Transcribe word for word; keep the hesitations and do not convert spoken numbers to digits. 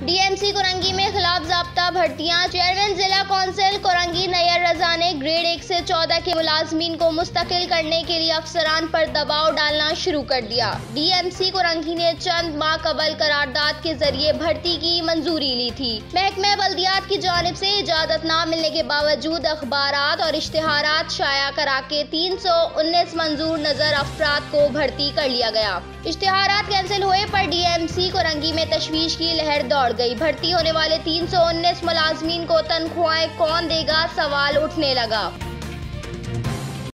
DMC Korangi में खिलाफ ज़ाब्ता भर्तियां। चेयरमैन जिला कौंसिल कोरंगी नैयर रजा ने ग्रेड एक से चौदह के मुलाजमीन को मुस्तकिल करने के लिए अफसरान पर दबाव डालना शुरू कर दिया। डीएमसी कोरंगी ने चंद माह कबल करारदाद के जरिए भर्ती की मंजूरी ली थी। महकमे बल्दियात की जानिब से इजाजत न मिलने के बावजूद अखबारात और इश्तिहारात शाया करा के तीन सौ उन्नीस मंजूर नजर अफराद को भर्ती कर लिया गया। इश्तिहारात कैंसिल हुए पर डीएमसी कोरंगी में तशवीश की लहर दौड़ गई। भर्ती होने वाले तीन सौ उन्नीस मुलाजमीन को तनख्वाहें कौन देगा, सवाल उठने लगा।